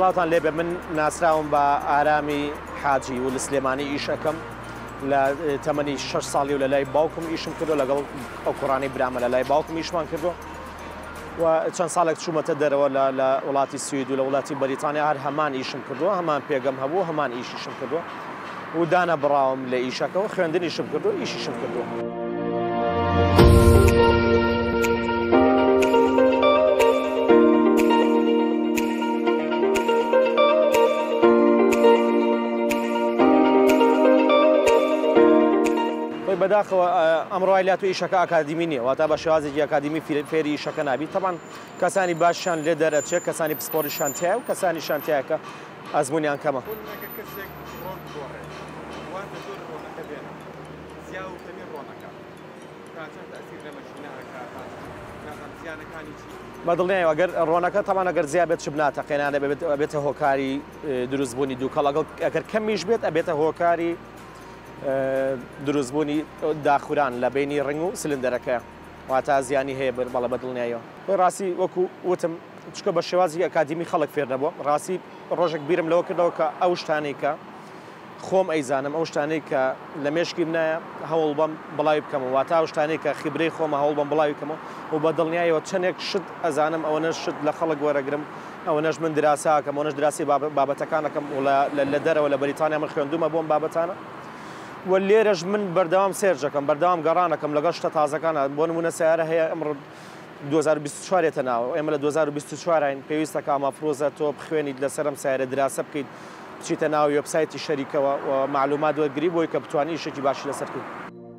سڵاتان لێبێ من ناسراوم بە ئارامی حاجی و لە سلێمانی ئیشەکەم لە تەمەنی 6 ساڵی و لە لای باوکم ئیشم کردو لەگەڵ ئەو کوڕانەی برامە لە لای باوکم ئیشمان کردو و چەند ساڵێک چوومەتە دەرەوە لە وڵاتی سوید و لە وڵاتی بەریتانیا هەر هەمان ئیشم کردووە هەمان پێگەم هەبوو هەمان ئیشیشم کردووە و دانە بڕاوم لە ئیشەکەەوە خوێندنیشم کردو ئیشیشم کردووە. بەداخەوە ئەمڕۆ لات و ئیشەکە ئاکادیمی نییە واتە بە شێوازێکی ئاکادیمی فێری ئیشەکە نابیت تەمان کەسانی باششان لێ دەرەچێت کەسانی پسپۆری شانتیایە و کەسانی شانتیایەکە ئەزمونیان کەمە. بەدڵنیایەوە ئەگەر ڕۆنەکە تەمان ئەگەر زیاد بێت چ بناتەقێنانە بێتە هۆکاری دروستبوونی دووکەڵ ئەگەر کەمیش بێت ئەبێتە هۆکاری دروستبوونی داخوران لە بینی ڕنگ و سلندەرەکە واتە زیانی هەیە بەڵە بەدڵنیایەوە. ڕاستی وەکو وتم چکە بە شێوازی ئەکادیمی خەڵک فێر نەبووە ڕاستی ڕۆژێک بیرم لەوە کردەوە کە ئەو شتانەی کە خۆم ئەیزانم ئەو شتانەی کە لە مێشکی منایە هەوڵ بەم بڵاوی بکەمەوە واتە ئەو شتانەی کە خیبرەی خۆمە هەوڵ بەم بڵاوی بکەمەوە و بە دڵنیایەوە چەندێک شت ئەزانم ئەوەنە شت لە خەڵک وەرەگرم ئەوەنەش من دراساکەم ئەوەنەش دراسی بابەتەکانەکەم و لە دەرەوە لە بەریتانیا من خوێندومە بۆم بابەتانە و لێرەش من بەردەوام سێرجەکەم بەردەوام گەڕانەکەم لەگەڵ شتە تازەکانە بۆ نمونە سیارە هەیە ئەمڕۆ 2024 ناوە ئێمە لە 2024 پێویستە کە ئامافرۆزە تۆ بخوێنیت لەسەرم سیارە دراسە بکەیت بچیتە ناو وێبسایتی شەریکەوە و معلومات وەرگری بۆی کە بتوانانی شتێکی باشی لەسەر بکەیت.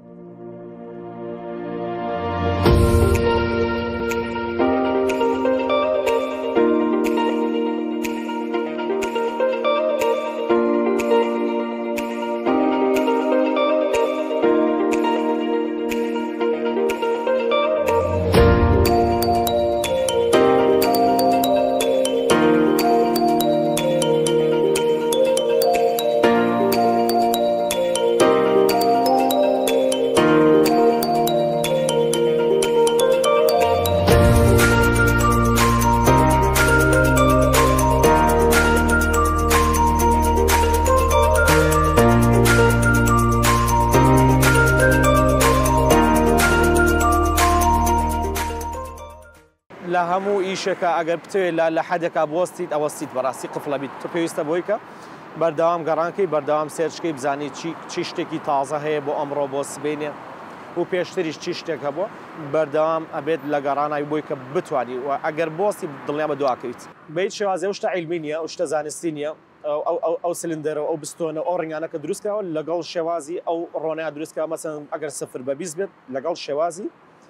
لە هەموو ئیشێکە ئەگەر بتوێت لە حەدێکا بوەستیت ئەوەستیت بەڕاستی قفڵە بیت تۆ پێویستە بۆی کە بەردەوام گەڕانکەی بەردەوام سێرچکەی بزانی چی شتێکی تازە هەیە بۆ ئەمڕۆ بۆ سبینێ و پێشتریش چی شتێک هەبووە بەردەوام ئەبێت لە گەڕانای بۆی کە بتوانی و ئەگەر بۆستی دڵنیا بە دواکەیت بەیت شێوازێ شتە عیلمی نییە و شتە زانستی نییە ئەو سلندەرە ئەو بستۆنە ئەو ڕنگانەکە دروستکەوە لەگەڵ شێوازی ئەو ڕۆنەیە دروستکە مەسەن ئەگەر 0 بە 20 بێت لەگەڵ شێوازی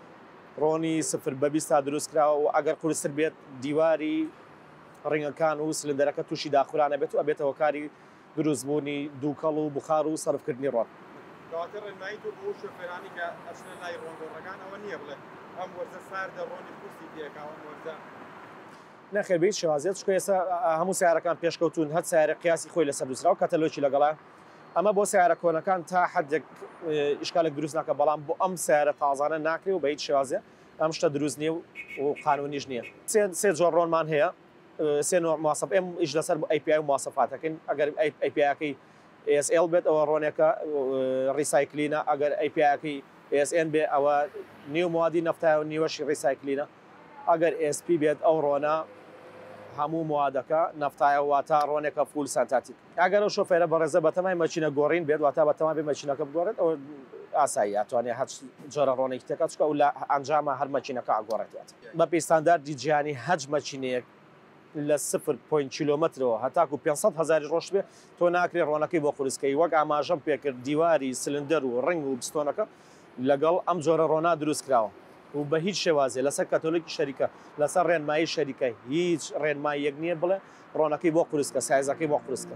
ڕۆنی 0 بە 20 تا دروستکراوە و ئەگەر قورستر بێت دیواری ڕنگەکان و سلندەرەکە تووشی داخورانە بێت و ئەبێتە هۆکاری دروستبوونی دووکەڵ و بخار و سەرفکردنی ڕۆن. دواتر ڕێنمایی تۆ بۆ شۆفێرانی کە ئەچنە لای ڕۆندۆڕەکان ئەوە نییە بڵێ ئەم وەرزە ساردە ڕۆنی کورسی پێکاوە وەرزە نەخێر بێت شێوازێت چکە ئێستا هەموو سیارەکان پێشکەوتون هەر سیارە قیاسی خۆی لەسەر دووسرا و کاتەلۆکی لەگەڵا ئەمە بۆ سیارە کۆنەکان تا حدێک ئیشکالێک دروست ناکە بەڵام بۆ ئەم سیارە تازانە ناکرێ و بە هیچ شێوازێ ئەم شتە دروست نییە و قانونیش نییە. سێ جۆر ڕۆنمان هەیە سێ نوع مواسف ئێم ئیش لەسەر API و مواسفاتەکەین ئەگەر API-یەکەی ASL بێت ئەوە ڕۆنێکە ریسایکلینە ئەگەر API-یەکەی ASN بێ ئەوە نیو موادی نەفتایە و نیوەشی ریسایکلینە ئەگەر ASP بێت ئەو ڕۆنە هەموو موادەکە نەفتایە واتە ڕۆنێکە فول سانتاتیک ئەگەر ئەو شۆفێرە بەڕێزە بەتەمای مەچینە گۆڕین بێت واتە بەتەما بێ مەچینەکە بگۆڕێت ئەوە ئاسایی ئەتوانێت هەر جۆرە ڕۆنێکی تێکە چکە و لە ئەنجامە هەر مەچینەکە ئاگۆڕێتێت بە پێستانداردی جیهانی هەج مەچینەیەک لە 0.0 کیلۆمەترەوە هەتاکو 500,000 ڕۆژ بێ تۆ ناکرێت ڕۆنەکەی بۆ قورسکەی وەک ئاماژەم پێکرد دیواری سلندەر و ڕنگ و بستۆنەکە لەگەڵ ئەم جۆرە ڕۆنا دروست کراوە و بە هیچ شێوازێ لەسەر کاتۆلیکی شەریکە لەسەر ڕێنمایی شەریکە هیچ ڕێنمایی یەک نییە بڵێ ڕۆنەکەی بۆ قورسکە سایزەکەی بۆ قورسکە.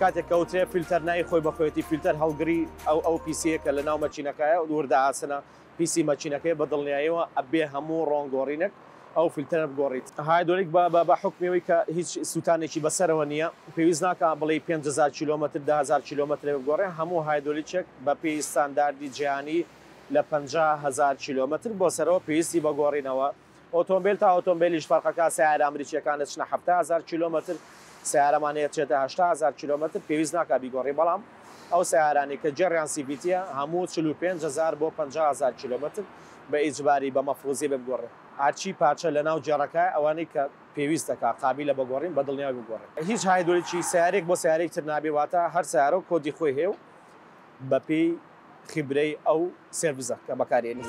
کاتێک کەوتێ فیلتەر نای خۆی بەخۆیەتی فیلتەر هەڵگری ئەو پیسەکە لە ناو مەچینەکەیە وردە ئاسنە پیسی مەچینەکەی بە دڵنیاییەوە ئەبێ هەموو ڕۆنگۆڕینێک ئەو فیلتەر بگۆڕیت. هایدۆلیک بە حکمیەوەی کە هیچ سووتانێکی بەسەرەوە نییە پێویست ناکە بڵێ 5,000 کیلۆمتر 10,000 کیلۆمتر بگۆڕێ هەموو هایدۆلیچێک بە پێی ستانداردی جیهانی لە 50,000 کیلۆمتر بۆ سەرەوە پێویستی بەگۆڕینەوە. ئۆتۆمبیل تا ئۆتۆمبیلیش فەرقەکە سیارە ئەمریکیەکانە چنە 70,000 کیلۆمتر سیارەمانەیە چێتە 80,000 کیلۆمتر پێویست ناکە بیگۆڕی بەڵام ئەو سیارانی کە جێڕیان سیڤیتیە هەموو 45,000 بۆ 50,000 کیلۆمتر بە ئیجباری بە مەفروزی بگۆڕێ. هەرچی پارچە لە ناو جێڕەکە ئەوانەی کە پێویستەکە قابلە بەگۆڕین بە دڵنیای بگۆڕێ. هیچ هایدۆلیکی سیارێک بۆ سیارێک تر نابێواتە هەر سیارە و کۆدی خۆی هەیە و بە پێی خیبرەی ئەو سێڤیزە کە بەکارێنێت.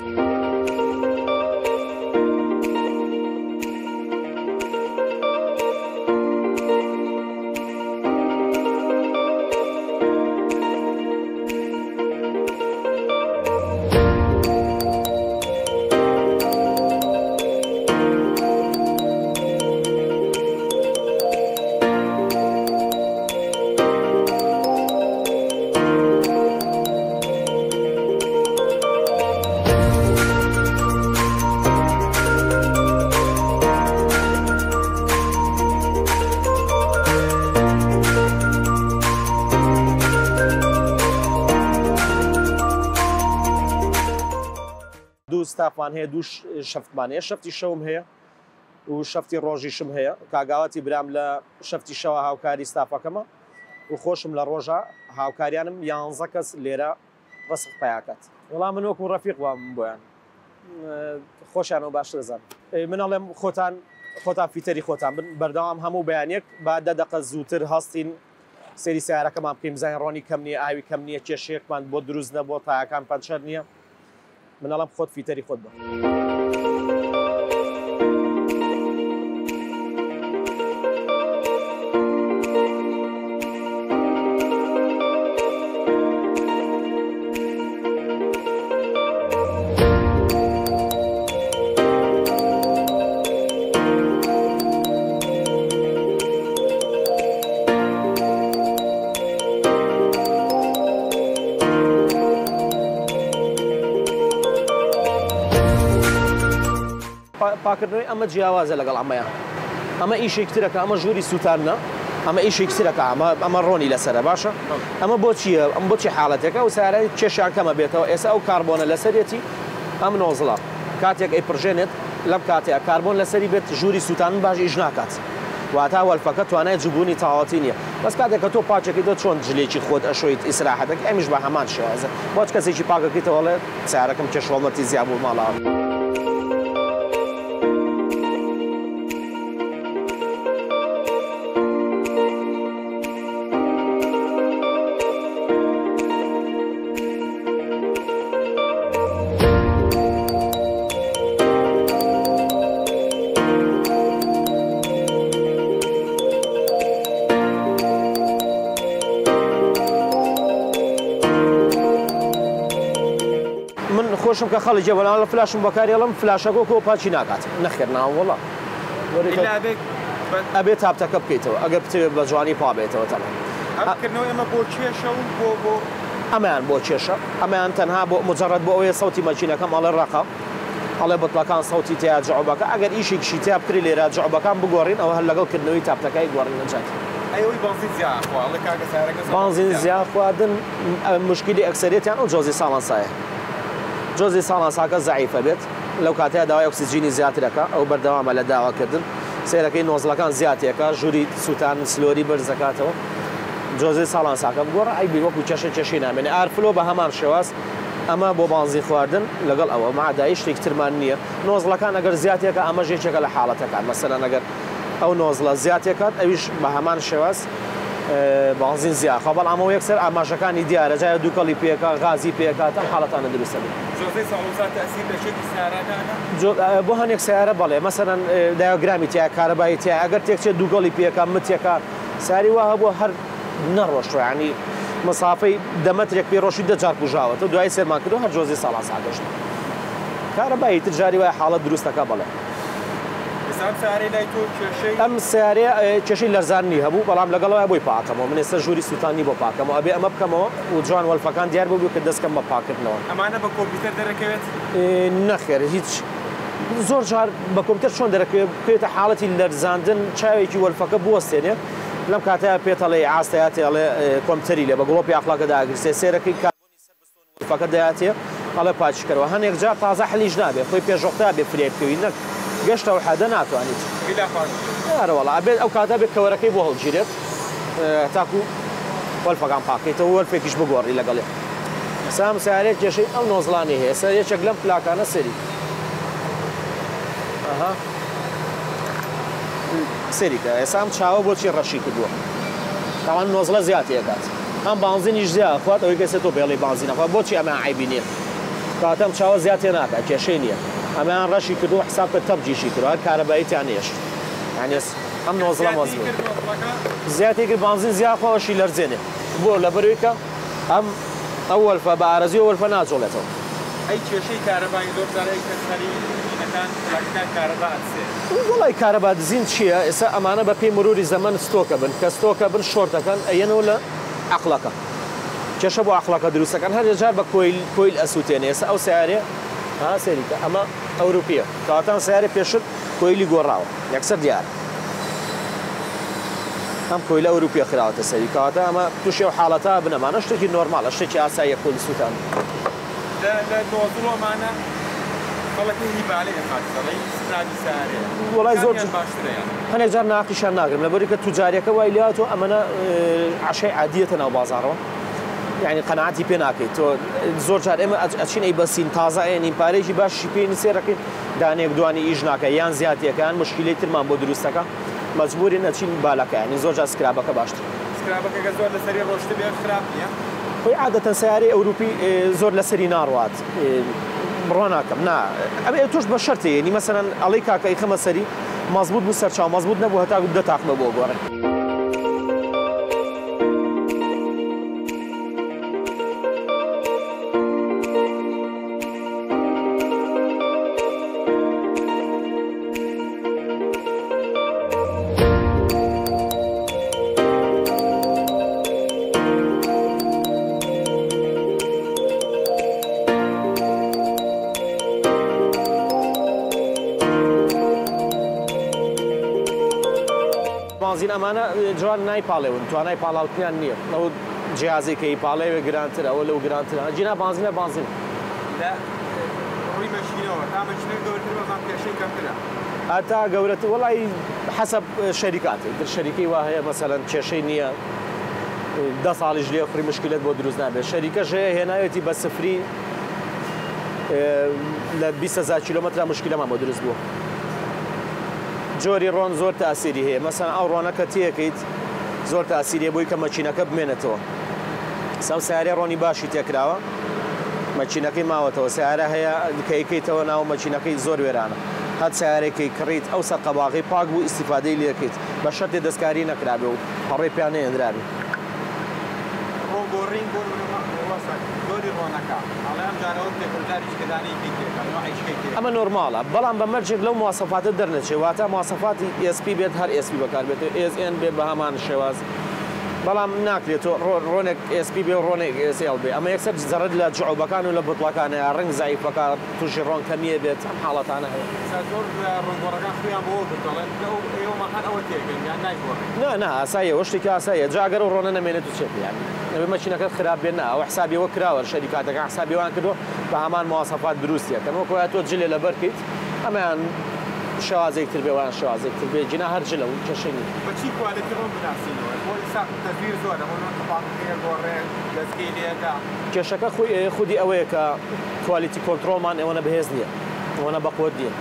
ستافمان هەیە دوو شەفتمان هەیە شەفتی شەوم هەیە و شەفتی ڕۆژیشم هەیە کاگاواتی برام لە شەفتی شەوە هاوکاری ستافەکەمە و خۆشم لە ڕۆژە هاوکاریانم 11 کەس لێرە ڕسق پیاکات. وەڵام من وەکو ڕەفیق وام بۆیان خۆشیانەوە باش دەزان منەڵێم خۆتان فیتەری خۆتان بن بەردەوام هەموو بەیانێک با 10 دقە زووتر هەستین سێری سیارەکەمان بکەین بزانین ڕۆنی کەم نییە ئاوی کەم نییە کێشەیەکمان بۆ دروست نەبووە تایەکان پەنچەر نییە منەڵام خۆت فیتەری خۆت بە. پاکردنەوەی ئەمە جیاوازە لەگەڵ ئەمەیە ئەمە ئیشێکترەکە ئەمە ژووری سووتانە ئەمە ئیشێکترەکە ئەمە ڕۆنی لەسرە باشە ئەمە بۆ چییە ئەم بۆچی حاڵەتێکە و سارای کێشیان کەمە بێتەوە ئێستا ئەو کاربۆنە لەسەرێتی ئەم نۆزڵە کاتێک ئەیپڕژێنێت لەم کاتەیە کاربۆن لەسەری بێت ژووری سووتان باش ئیش ناکات واتە وەلفەکە توانای جوبوونی تاواتی نییە بەس کاتێک کە تۆ پاچێکی دە چۆن جلێکی خۆت ئەشۆیت ئیسراحەتێک ئەمیش بە هەمان شێوازە بۆچ کەسێکی پاکەکەیتەوەڵێ سیارەکەم کێشوەڵمەتی زیاد بوو ماڵاوە. خۆشم کە خەڵی جێبەڵام لە فلاشم بەکارێڵم فلاشەکە کۆ پاچی ناکات نەخێرناوە وەڵا ئەبێت تاپتەکە بکەیتەوە ئەگەر بتوێت بە جوانی پا بێتەوە تەمە ئەمە بۆ کێشە و بۆ ئەمەیان بۆ کێشە ئەمەیان تەنها بۆ مجرد بۆ ئەوەیە سەوتی مەچینەکەم ئەڵێ ڕقە ئەڵێ بەتڵەکان سەوتی تیا جعوبەکە ئەگەر ئیشێکشی تیا بکری لێرە جعوبەکان بگۆڕین ئەوە هەر لەگەڵکردنەوەی تاپتەکەی گۆڕین نەجات بانزین زیاد خواردن مشکلی ئەکسەرێتیان ئەو جۆزی ساڵانسایە جۆزی ساڵانساکە زعیفە بێت لەو کاتەیە داوای ئۆکسیجینی زیاترەکە ئەو بەردەوامە لە داواکردن سێرەکەی نۆزلەکان زیاتێکە ژووری سووتان سلۆری بەرزەکاتەوە جۆزی ساڵانساکە بگۆڕە ئەیبی وەکو کێشی نامێنێ ئارفلۆ بە هەمان شێواز ئەمە بۆ بانزی خواردن لەگەڵ ئەوە مادایی شتێک ترمان نییە نۆزلەکان ئەگەر زیاتێکە ئەمە ژێکێکە لە حاڵەتەکان مەسەلەن ئەگەر ئەو نۆزلە زیاتێکات ئەویش بە هەمان شێواز بانزین زیاخە بەڵام ئەمە یەکسەر ئاماژەکانی دیارە جای دووکەڵی پێکە غازی پێکات ئەم حاڵەتانە دروستە بۆ هەنێک سیارە بەڵێ مەسەرەن دایۆگرامی تیا کارەبایی تیا ئەگەر تێکچێت دووگەڵی پێکە متێکە ساری وایە بۆ هەر نەڕۆشتوانی مەسافەی دەمەترێک پێڕۆشی دەجار کوژاوەتە دوای سێرمان کردو هەر جۆزی ساڵان ساگەشت کارەبایی تجاری وایە حاڵەت دروستەکە بڵێ ئێستا سارەی لای تۆ کێشەی ئەم سیارەیە کێشەی لەرزانی هەبوو بەڵام لەگەڵەوە بۆی پاکەمەوە من ئێستا ژووری سووتانی بۆ پاکەمەوە ئەبێ ئەمە بکەمەوە و جوان وەلفەکان دیار بوو کە دەستکەم بە پاکردنەوە ئەمانە بە کۆمپیوتەر دەرەکەوێت نەخێر هیچ زۆر جار بە کۆمپیوتەر چۆن دەرەکەوێت بکرێتە حاڵەتی لەرزاندن چاوێکی وەلفەکە بوەستێنێ لەم کاتەیە پێتەڵێ ئاستەیەڵێ کۆمپیوتەری لێ بە گڵۆپی ئاخلاقە داگرسێ سێرەکەی کاربۆنی سەر بستۆن وەلفەکە دەیاتێ ئەڵێ پاچکەرەوە هەنێک جار تازە حەلیش نابێت خۆی پێشۆختا بێ فرێ بکەوی نەک گەشتە و حەدە ناتوانیت ئەرەوەڵ ئەبێت ئەو کاتە بێت کەوەرەکەی بۆ هەڵگیرێت تاکو وەلفەکان پاکەیتەوە وەلفێکیش بگۆڕی لەگەڵێ سام سیارەیە کێشەی ئەو نۆزڵانی هەیە سەر یەکێک لەم پلاکانە سەری سەریکە ئێسام چاوە بۆچی ڕەشی کردووە تاوان نۆزڵە زیاتی ئەکات ئەم بانزینیش زیاد خوات ئەوەی کەسێت تۆ بێڵی بانزینەخوا بۆچی ئەمە عیبی نییە کاتەم چاوە زیاتێ ناکات کێشەی نییە ئەمەیان ڕەشی کردو حساب کە تەبجیشی کردو هەر کارەباییتیان هێشت یعنی ئەم نۆزڵە مەزبوط زیاتی کرد بانزین زیاخواوەشی لەرزێنێ بۆ لەبەرەوەی کە ئەم ئەو وەلفە بە ئارەزی و وەلفە ناجۆڵێتەوە ئەی کێشەی کارەبایی زۆر جارەی کەسەری پلاکەکان کارەبا ئەدسێ وڵی کارەبا دزین چییە ئێستا ئەمانە بە پێی مروری زەمن ستۆکە بن کە ستۆکە بن شۆرتەکەن ئەیەنەوە لە عەقڵەکە کێشە بۆ عەقڵەکە دروستەکەن هەر جار بە کۆیل ئەسووتێنێ ئێستا ئەو سیارێ سەریکە ئەمە ئەوروپیە کەواتان سیارێ پێشت کۆیلی گۆڕاوە یەکسەر دیارە ئەم کۆیلە ئەوروپیە خراوەتە سەری کەواتە ئەمە تووشێ و حاڵەتە بنەمانە شتێکی نۆرمالە شتێکی ئاساییە کۆیلی سووتان لە نۆزڵۆمانە بەڵەکەی هیبالەی ئەخاتەڵی سنادی سارێ وڵای زۆر باشترە هەنێک جار ناقیشان ناگرم لەبەری کە توجاریەکە وای لاتۆ ئەمەە عشەی عادیەتە ناو بازارەوە یعنی قەناعەتی پێ ناکەیت تۆ زۆر جار ئێمە ئەچین ئەی بەسین تازە ئێنین پارێکی باشی پێی سێرەکەین دانێک دوانی ئیش ناکە یان زیاتیەکان مشکلەی ترمان بۆ دروستەکە مەجبورین ئەچین بالەکە ینی زۆر جار سکرابەکە باشتر سکرابەکە زۆر لەسەری ڕۆشتە بێ خراپ نییە خۆی عادەتەن سیارەی ئەوروپی زۆر لەسەری ناڕوات بڕۆ ناکەم نا ئەبێ توش بە شەرتەیە نی مەسەرەن ئەڵەی کاکەی خەمە سەری مەزبوط بوو سەرچاو مەزبوط نەبوو هەتا دەتاقمە بۆ گۆڕێ بانزین ئەمانە جوان نایپاڵێون توانای پاڵاوتنیان نییە ئەو جیازی کەی پاڵێوێ گرانتر ئەوە لەو گرانتر جینا بانزینە بانزین لە ڕووی مەشینەوە تا مەشینە گەورەتر بەڵام کێشەی کەمترە هەتا گەورەتر وڵی حەسەب شەریکاتی در شەریکەی وا هەیە مەسەلەن کێشەی نییە 10 ساڵیش لێ خوڕی مشکلت بۆ دروست نابێت شەریکەش هەیە هێناوێتی بە سفری لە 20,000 کیلۆمەتر مشکلەمان بۆ دروست بووە جۆری ڕۆن زۆر تاسیری هەیە مەسەن ئەو ڕۆنەکە تێکەیت زۆر تاسیریە بۆی کە مەچینەکە بمێنێتەوە سەو سیارێ ڕۆنی باشی تێکراوە مەچینەکەی ماوەتەوە سیارە هەیە کەیکەیتەوە ناو مەچینەکەی زۆر وێرانە هەت سیارێکی کڕیت ئەو سەر قەباغی پاک بوو ئیسیفادەی لێکەیت بە شەرتێ دەستکاری نەکرابێ و هەڕێ پیان نێنرابێ ڕۆگۆڕین بۆ زۆری ڕۆنەکە ئەڵێ ئەم جارەوە تێکرداریش کەدانەی ئەمە نۆرماڵە بەڵام بە مەرجێک لەو مواسەفاتە دەرنەچێت واتە مواسەفاتی SP بێت هەر SP بەکار بێت SN بێ بە هەمان شێواز بەڵام ناکرێت ڕۆنێک SP بێ و ڕۆنێک SL بێ ئەمە یەکسەر زەرد لە جوعوبەکان و لە بوتڵەکانە ڕنگ زایفەکە تووشی ڕۆن کەمیە بێت ئەم حاڵەتانە هەیە زۆر ڕۆنگۆڕەکان خۆیان بۆ بتڵێن ئێوەمە هەر ئەوە تێگەن یان نایگۆڕێن نا ئاساییە وە شتێکی ئاساییە جاگەر و ڕۆنە نەمێنێت و چێت یان ئەوێ مەچینەکەت خراپ بێن نا ئەوە حسابیەوە کراوە شەریکاتەکە حسابیوان کردو بە هەمان مواسەفات دروستیە کەمەوە کۆیان تۆ جلێ لەبەر کەیت ئەمەیان شوازێکتر بێ وان شوازێکتر بێ جینا هەر جلە و کێشەی نیە بەچی کوالەتی ڕۆن بناسینەوە بۆ ئیسا تەزویر زۆرە بۆ تەپاقەکەیە گۆڕێ دەستگەی لێدا کێشەکە خودی ئەوەیە کە کوالیتی کۆنتڕۆڵمان ئێوەنە بەهێز نییە ئەوەنە بەقوت نییە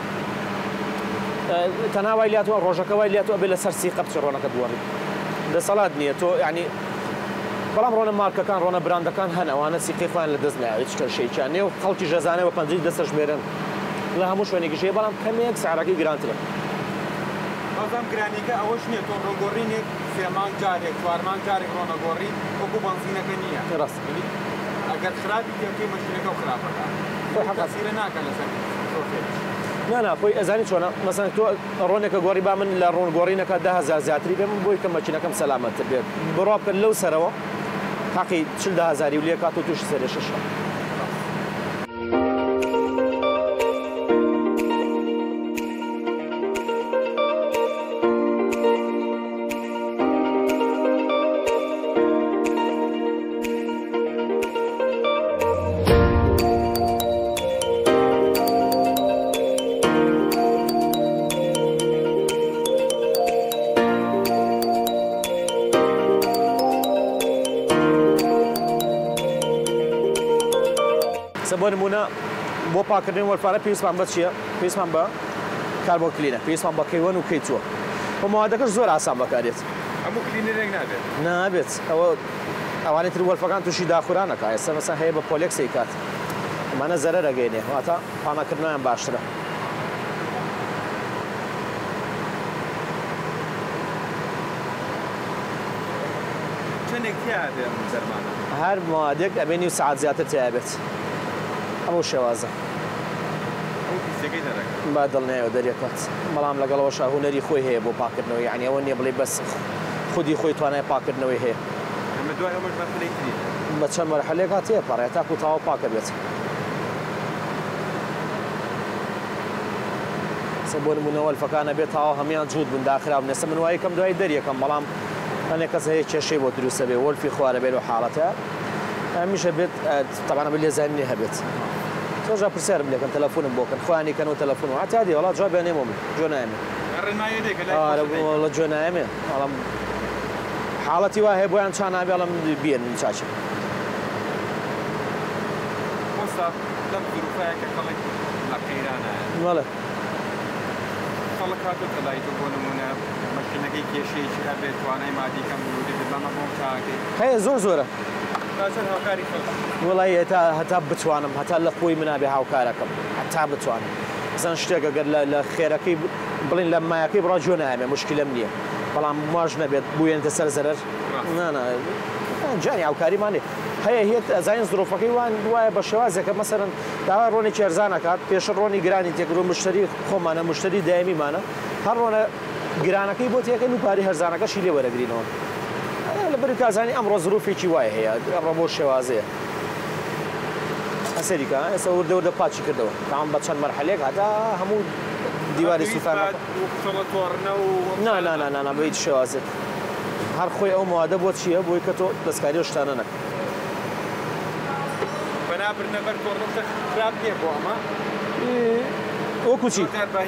تەنها وای لاتوە ڕۆژەکە وای لاتوە بێ لەسەر سیقە بچ ڕۆنەکە دووەڕی دەسەڵات نییە تۆ یعنی بەڵام ڕۆنە مارکەکان ڕۆنە براندەکان هەن ئەوانە سیقی خۆیان لە دەست نایێت هیچ کێشەیەکیان نییە و خەڵکی ژەزانەوە پەنجەی دەستە ژمێرن لە هەموو شوێنێکیش هەیە بەڵام کەمێک سعرەکەی گرانترە بەڵام گرانیەکە ئەوەش نییە تۆ ڕۆگۆڕینێک سێمان جارێک چوارمان جارێک ڕۆنەگۆڕی وەکو بەنزینەکە نییە ڕاست ئەگەر خراپی تێکەی مەشینەکە و خراپەکە تەسیرە ناکەن لەسەر نا خۆی ئەزانی چۆنە مەسەن تۆ ڕۆنێکە گۆڕی با من لە ڕۆنگۆڕینەکە 10,000 زیاتری بێ من بۆی کە مەچینەکەم سەلامەتتر بێت بڕۆ بکەن لەو سەرەوە تاقی 40,000 و لێ کات و تووشی سەرێ شەشە. بۆ نمونە بۆ پاکردن وەرفانە پێویستمان بە چییە؟ پێویستمان بە کاربۆکلینە، پێویستمان بە کەیوەن و کەیچووە. بۆ ماوادەکەش زۆر ئاسان بەکارێت. هەموو کلینەرێک نابێت؟ نابێت. ئەوانەی تر وەرفەکان تووشی داخورانەکە، ئێستا مەسەن هەیە بە پۆلێکسی کات. ئەمانە زەرەر ئەگەینێ، واتە پامەکردنیان باشترە. چەندێک تیا بێ دەرمانە؟ هەر ماوادێک ئەبێ نیو سەعات زیاتر تیا بێت. ئەمە شێوازە. با دڵنیایەوە دەریەکات بەڵام لەگەڵەوەشە هونەری خۆی هەیە بۆ پاکردنەوەی یعنی ئەوە نییە بڵێ بەس خودی خۆی توانای پاکردنەوەی هەیە بە چەند مەرحەلەیەک هاتەیە پەڕێ تاکو تاوا پاکە بێت. بۆ نمونە وەلفەکانە بێت تاوا هەمیان جوود بن داخرا بن. ئێستا من وای یەکەم دوای دەریەکەم بەڵام هەنێک کەس هەیە کێشەی بۆ دروستە بێ وەلفی خوارە بێت و حاڵەتە هەمیشە بێت تەبانە بە لێزانینی هەبێت. تۆژە پرسیارم لێکەن تەلەفۆنم بۆکەن خۆیانی کەن و تەلەفۆن و هاتیادی وڵات جواب بێنێمە من جۆ نایمێ لە جۆ نایمێ ئەڵم حاڵەتی وا هەیە بۆیان چان نابێ ئەڵم بێن چاچێ وەڵێ خەڵک هاتووەتە لای تۆ بۆ نمونە مەشینەکەی کێشەیەکی هەبێت توانای مادی کەم بەمە بۆ چاکەی هەیە زۆر زۆرە هاوکاری خەڵک وڵی هەتا بتوانم هەتا لە خۆی منابێ هاوکارەکەم هەتا بتوانم زەن شتێک ئەگەر لە خێرەکەی بڵین لە مایەکەی بڕا جۆ نایمێ مشکلەم نییە بەڵام ماژ نەبێت بووێنتە سەر زەرەر جانی هاوکاریمانێ هەیە هێت ئەزانین زرۆفەکەی وان وایە بە شێوازێکە مەسەرەن داوا ڕۆنێکی ئەرزانەکات پێشە ڕۆنی گرانی تێکرۆ مشتری خۆمانە مشتری دایمیمانە هەر ڕۆنە گرانەکەی بۆ تێکەن و پاری هەرزانەکەشی لێ وەرەگرینەوە لە بەری کازانی ئەمڕۆ زرۆفێکی وایە هەیە ئەمڕۆ بۆ شێوازەیە ئەسەریکە ئێستا وردە پاچی کردەوە تاوان بە چەند مەرحەلێک هەتا هەموو دیواری سوفانەکە نا بە هیچ شێوازێک هەر خۆی ئەو موادە بۆ چییە بۆی کە تۆ دەستکاری و شتانە نەکە بەنابرنەبەر تۆڕۆکە خراپ نییە بۆ ئەمە وەکو چی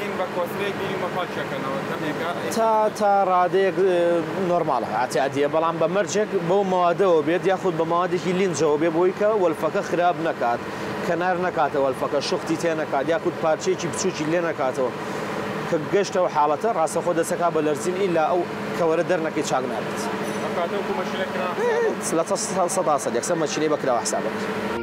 تا ڕادەیەک نۆرماڵە ئاتیادیە بەڵام بە مەرجێک بەو موادەوە بێت یاخود بە موادێکی لینجەوە بێ بۆی کە وەلفەکە خراپ نەکات کەنار نەکاتە وەلفەکە شوختی تێ نەکات یاخود پارچەیەکی بچووکی لێ نەکاتەوە کە گەشتەوە حاڵەتە ڕاستەخۆ دەسەکا بە لەرزین ئیلا ئەو کەوەرە دەرنەکەی چاک نابێت لە 100 یەکسەر مەچینەی بەکراوە حسابێت.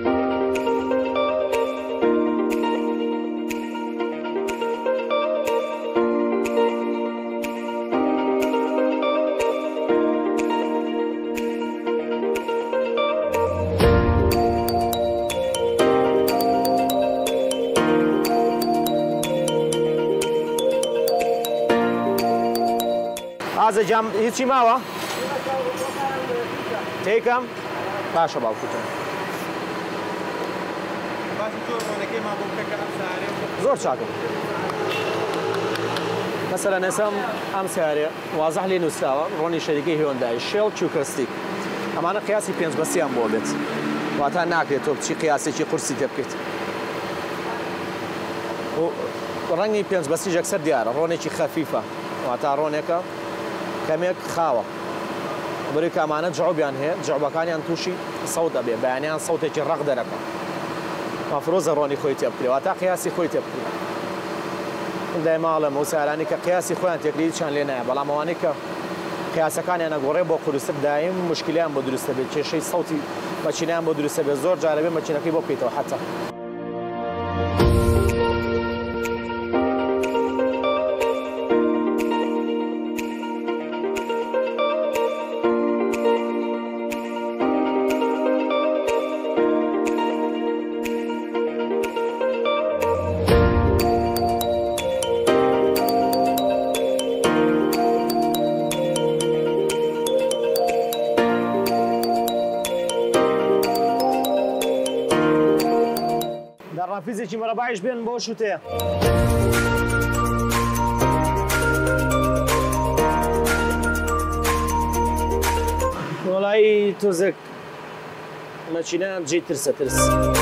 ئازە جام هیچی ماوە؟ تێکەم؟ باشە باوکوتم. زۆر چاکم. مەسەلەن ئێستا ئەم سیارێ وازەح لێ نووسراوە ڕۆنی شەریکەی هیۆندای شێڵ چووکەستی. ئەمانە قیاسی 5 بەستیان بۆ بێت. واتە ناکرێت تۆ بچی قیاسێکی قورسی تێ بکەیت. ڕەنگی 5 بەستیش ئەکسەر دیارە ڕۆنێکی خەفیفە واتە ڕۆنێکە کەمێک خاوە بەروی کە ئەمانە جعوبیان هەیە جعوبەکانیان تووشی سەوت دەبێ بەیانیان سەوتێکی ڕق دەرەکە مافرۆزە ڕۆنی خۆی تێ بکرێ واتە قیاسی خۆی تێ بکرێ دایماڵەمە و سارانی کە قیاسی خۆیان تێکری چیان لێ نایە بەڵام ئەوانەی کە قیاسەکانیان نەگۆڕێ بۆ قورستر دایم مشکلیان بۆ دروستە بێت کێشەی سەوتی مەچینیان بۆ دروستە بێت زۆر جارە بێ مەچینەکەی بۆ بکەیتەوە حتا کارەبایش بێن بۆ شوتێ وڵی تۆزێک مەچینە جێ ترسە ترس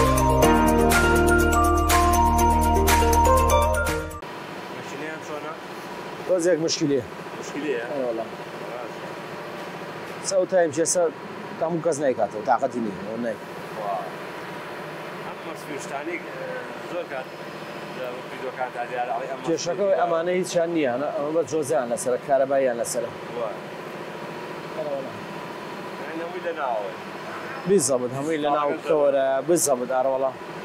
تۆزێک مشکلیە سەوتایم چێسە هەموو کەس نایکاتەوە تااقەتی نی نای کێشەکەی ئەمانە هیچیان نییە ئەمە بە جۆزیان لەسەر کارەباییان لەسەرە بزەبت هەمووی لە ناو کەوەرە بزەبت ئاڕەوەڵە